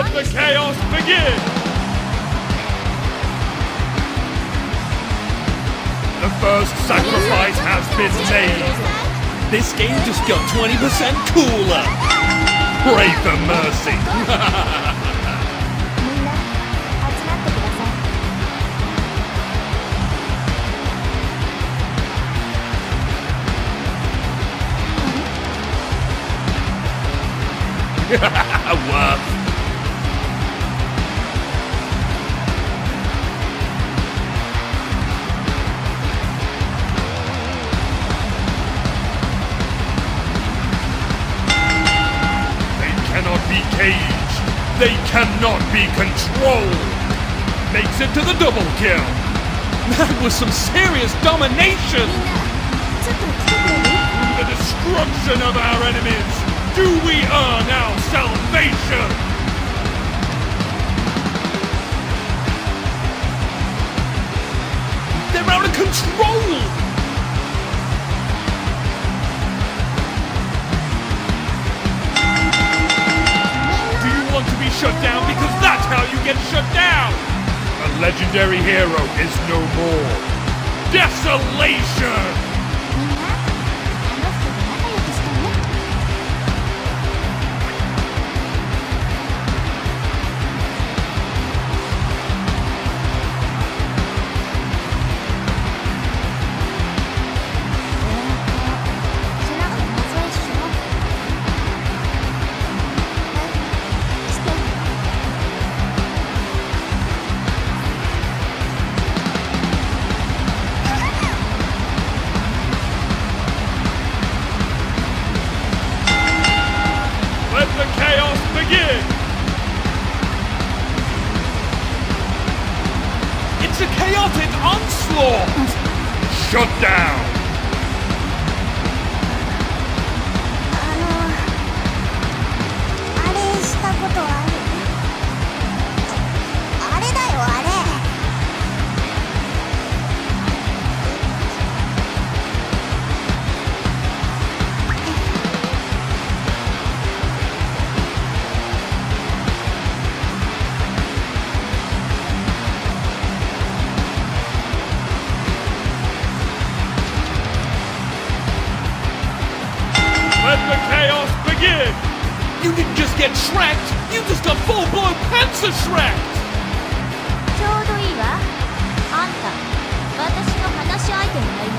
Let the chaos begin! The first sacrifice has been made. This game just got 20% cooler. Pray for mercy. みんな集まってください。 What? Cannot be caged. They cannot be controlled. Makes it to the double kill. That was some serious domination. みんなちょっと来てくれる？ Through the destruction of our enemies, do we earn our salvation? They're out of control. Want to be shut down because that's how you get shut down! A legendary hero is no more. Desolation! みんなあの人と仲良くしてね。 Let the chaos begin! It's a chaotic onslaught! Shut down! あれしたことある？あれだよあれ。 Let the chaos begin! You didn't just get shreked, you just got full-blown panzer shreked! ちょうどいいわ。あんた、私の話し相手になり